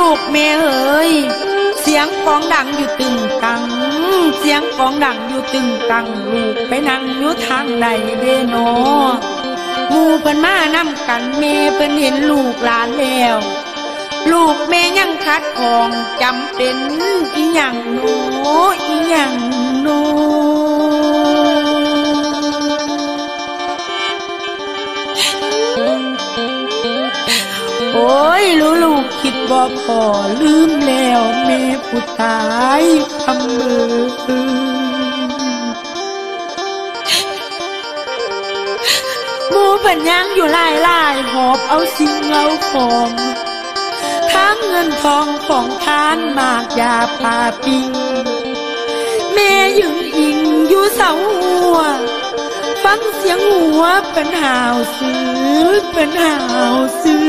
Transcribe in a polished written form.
ลูกแม่เอ๋ยเสียงของดังอยู่ตึงตังเสียงของดังอยู่ตึงตังลูกไปนั่งอยู่ทางใดเด้นอหมู่เพิ่นมานำกันแม่เพิ่นเห็นลูกหลานแล้วลูกแม่ยังคัดของจำเป็นอีหยังโนอีหยังโนโอ้ยลูกคิดบ่พอลืมแล้วแม่ผู้ตายคำเบือหมู่เพิ่นยังอยู่หลายหอบเอาสิ่งเอาของทั้งเงินทองของทานมากยาปาปิงแม่ยืนอิงอยู่เสาหัวฟังเสียงหัวเป็นห่าวซื้อเป็นห่าวซื้อ